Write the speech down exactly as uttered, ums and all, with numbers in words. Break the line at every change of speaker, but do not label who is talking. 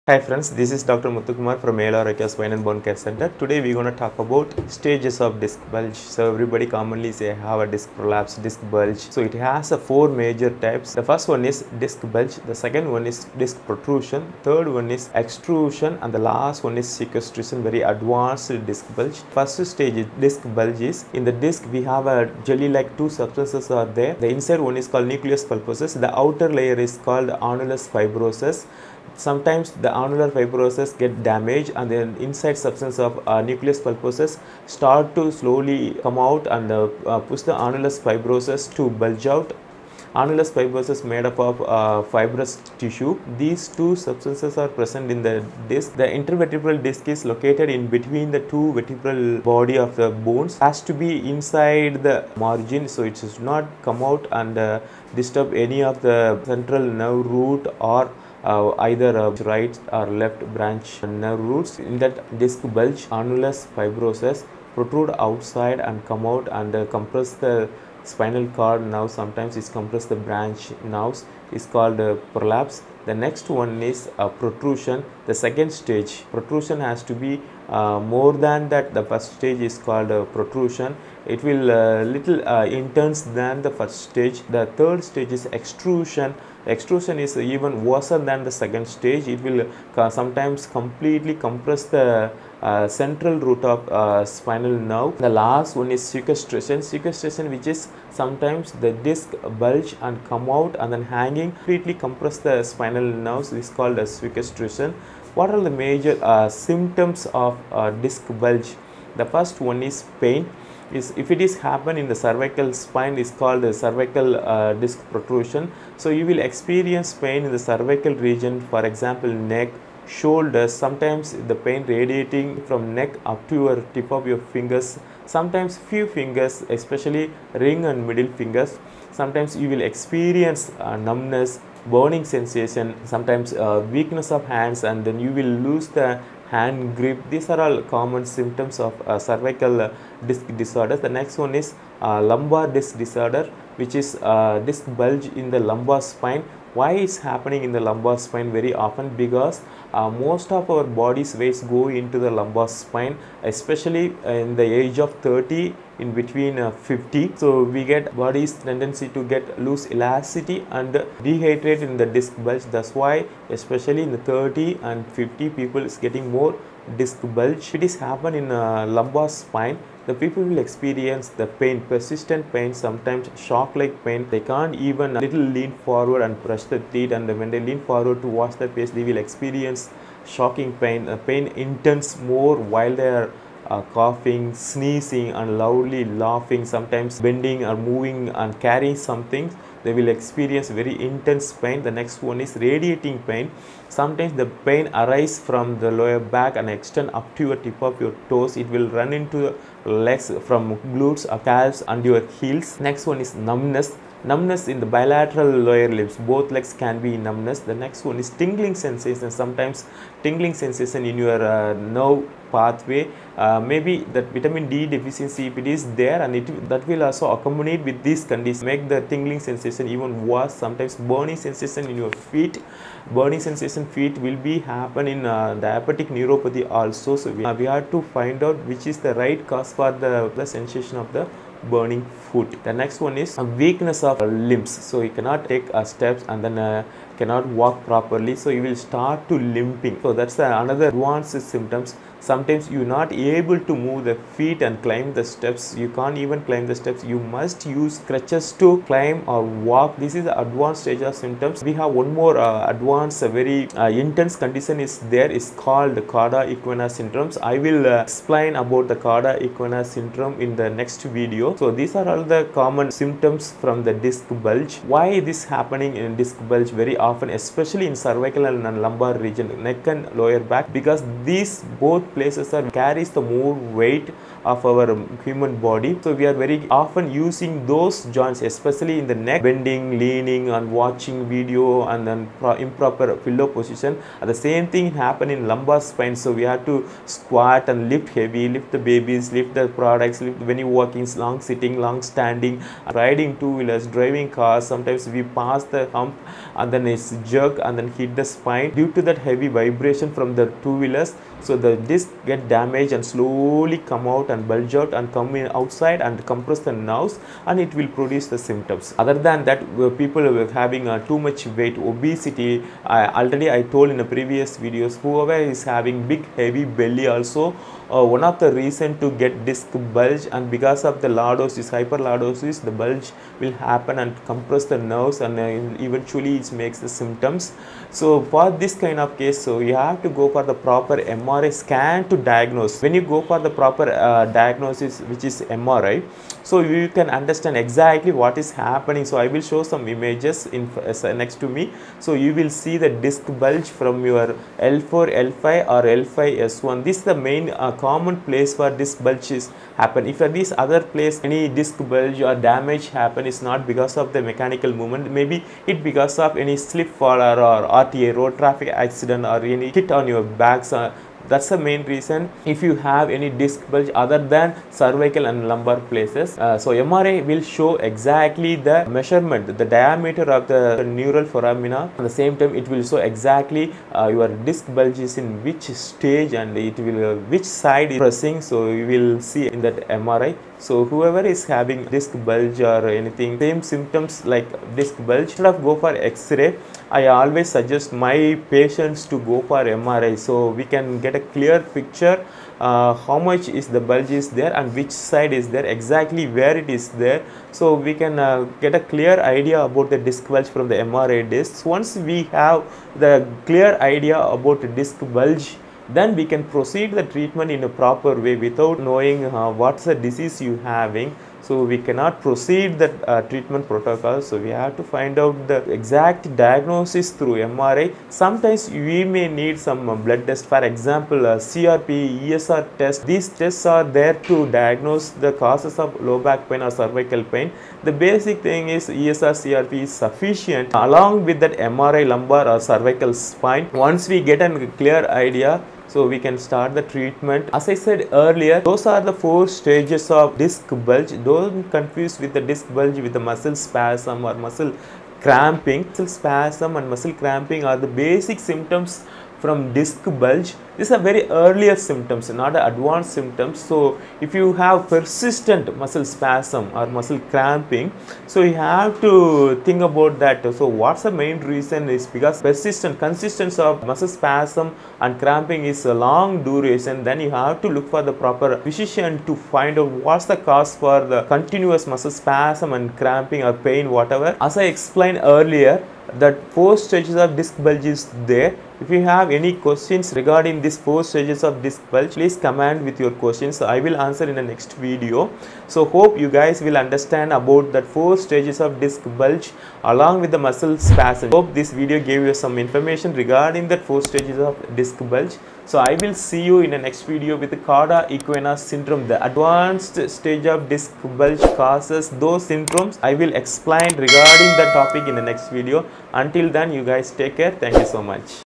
Hi friends, this is Doctor Muthukumar from A L R Eka Spine and Bone Care Center. Today we're going to talk about stages of disc bulge. So everybody commonly say have a disc prolapse, disc bulge. So it has a four major types. The first one is disc bulge, the second one is disc protrusion, third one is extrusion, and the last one is sequestration, very advanced disc bulge. First stage is disc bulge is in the disc we have a jelly like two substances are there. The inside one is called nucleus pulposus, the outer layer is called annulus fibrosus. Sometimes the annular fibrosus get damaged and the inside substance of uh, nucleus pulposus start to slowly come out and uh, uh, push the annulus fibrosus to bulge out. Annulus fibrosus made up of uh, fibrous tissue. These two substances are present in the disc. The intervertebral disc is located in between the two vertebral body of the bones. Has to be inside the margin, so it should not come out and uh, disturb any of the central nerve root or Uh, either uh, right or left branch nerve roots. In that disc bulge, annulus fibrosus protrude outside and come out and uh, compress the spinal cord nerve. Sometimes it's compress the branch nerves. Is called uh, prolapse. The next one is uh, protrusion. The second stage, protrusion has to be uh, more than that. The first stage is called uh, protrusion. It will uh, little uh, intense than the first stage. The third stage is extrusion. Extrusion is even worse than the second stage. It will uh, sometimes completely compress the uh, central root of uh, spinal nerve. The last one is sequestration. Sequestration, which is sometimes the disc bulge and come out and then hanging, completely compress the spinal nerves, is called as sequestration. What are the major uh, symptoms of uh, disc bulge? The first one is pain. Is if it is happen in the cervical spine, is called a cervical uh, disc protrusion. So you will experience pain in the cervical region, for example neck, shoulders. Sometimes the pain radiating from neck up to your tip of your fingers, sometimes few fingers, especially ring and middle fingers. Sometimes you will experience uh, numbness, burning sensation, sometimes uh, weakness of hands, and then you will lose the hand grip. These are all common symptoms of uh, cervical uh, disc disorder. The next one is uh, lumbar disc disorder, which is uh, disc bulge in the lumbar spine. Why is happening in the lumbar spine very often? Because uh, most of our body's weights go into the lumbar spine, especially in the age of thirty, in between uh, fifty. So we get body's tendency to get lose elasticity and dehydrate in the disc bulge. That's why especially in the thirty and fifty people is getting more disc bulge. It is happen in uh, lumbar spine. The people will experience the pain, persistent pain, sometimes shock like pain. They can't even a little lean forward and brush the teeth, and when they lean forward to wash their face, they will experience shocking pain. The pain intense more while they are uh, coughing, sneezing and loudly laughing, sometimes bending or moving and carrying something. They will experience very intense pain. The next one is radiating pain. Sometimes the pain arises from the lower back and extend up to your tip of your toes. It will run into the legs from glutes or calves and your heels. Next one is numbness. Numbness in the bilateral lower limbs, both legs can be numbness. The next one is tingling sensation. Sometimes tingling sensation in your uh, nerve pathway. Uh, maybe that vitamin D deficiency, if it is there, and it that will also accommodate with these conditions, make the tingling sensation even worse. Sometimes burning sensation in your feet. Burning sensation feet will be happen in uh, diabetic neuropathy also. So we, uh, we have to find out which is the right cause for the, the sensation of the burning foot. The next one is a weakness of limbs. So you cannot take uh, steps and then uh, cannot walk properly, so you will start to limping. So that's uh, another advanced symptoms. Sometimes you are not able to move the feet and climb the steps. You can't even climb the steps. You must use crutches to climb or walk. This is the advanced stage of symptoms. We have one more uh, advanced, uh, very uh, intense condition is there, is called cauda equina syndromes. I will uh, explain about the cauda equina syndrome in the next video. So these are all the common symptoms from the disc bulge. Why this happening in disc bulge very often, especially in cervical and lumbar region, neck and lower back? Because these both places are carries the more weight of our human body. So we are very often using those joints, especially in the neck, bending, leaning and watching video and then improper pillow position. And the same thing happen in lumbar spine. So we have to squat and lift heavy, lift the babies, lift the products, lift when you walking, long sitting, long standing, riding two wheelers, driving cars. Sometimes we pass the hump and then is jerked and then hit the spine. Due to that heavy vibration from the two wheelers, so the disc get damaged and slowly come out and bulge out and come in outside and compress the nerves, and it will produce the symptoms. Other than that, people were having uh, too much weight, obesity. I, already I told in the previous videos, whoever is having big heavy belly also, uh, one of the reason to get disc bulge, and because of the lordosis, hyperlordosis, the bulge will happen and compress the nerves, and uh, eventually it makes the symptoms. So for this kind of case, so you have to go for the proper M R I scan to diagnose. When you go for the proper uh, diagnosis, which is M R I, so you can understand exactly what is happening. So I will show some images in uh, next to me. So you will see the disc bulge from your L four, L five or L five S one. This is the main uh, common place where disc bulges happen. If at this other place any disc bulge or damage happen, is not because of the mechanical movement, maybe it because of any slip fall or, or R T A, road traffic accident, or any hit on your backs. Uh, That's the main reason. If you have any disc bulge other than cervical and lumbar places, uh, so M R I will show exactly the measurement, the diameter of the neural foramina. At the same time, it will show exactly uh, your disc bulge is in which stage, and it will uh, which side is pressing. So you will see in that M R I. So whoever is having disc bulge or anything, same symptoms like disc bulge, instead of go for X-ray, I always suggest my patients to go for M R I, so we can get a clear picture uh, how much is the bulge is there and which side is there, exactly where it is there. So we can uh, get a clear idea about the disc bulge from the M R I discs. Once we have the clear idea about the disc bulge, then we can proceed the treatment in a proper way without knowing uh, what's the disease you having. So we cannot proceed the uh, treatment protocol. So we have to find out the exact diagnosis through M R I. Sometimes we may need some uh, blood test. For example, uh, C R P, E S R test. These tests are there to diagnose the causes of low back pain or cervical pain. The basic thing is E S R, C R P is sufficient along with that M R I lumbar or cervical spine. Once we get a clear idea, so we can start the treatment. As I said earlier, those are the four stages of disc bulge. Don't confuse with the disc bulge with the muscle spasm or muscle cramping. Muscle spasm and muscle cramping are the basic symptoms from disc bulge. These are very earlier symptoms, not advanced symptoms. So if you have persistent muscle spasm or muscle cramping, so you have to think about that. So what's the main reason is because persistent consistency of muscle spasm and cramping is a long duration. Then you have to look for the proper physician to find out what's the cause for the continuous muscle spasm and cramping or pain, whatever. As I explained earlier, that four stages of disc bulge is there. If you have any questions regarding these four stages of disc bulge, please comment with your questions. So I will answer in the next video. So hope you guys will understand about that four stages of disc bulge along with the muscle spasm. Hope this video gave you some information regarding that four stages of disc bulge. So I will see you in the next video with the Cauda equina syndrome, the advanced stage of disc bulge causes those syndromes. I will explain regarding that topic in the next video. Until then, you guys take care. Thank you so much.